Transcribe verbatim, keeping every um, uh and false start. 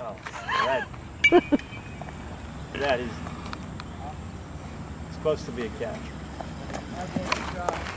Oh, that, that is supposed to be a catch.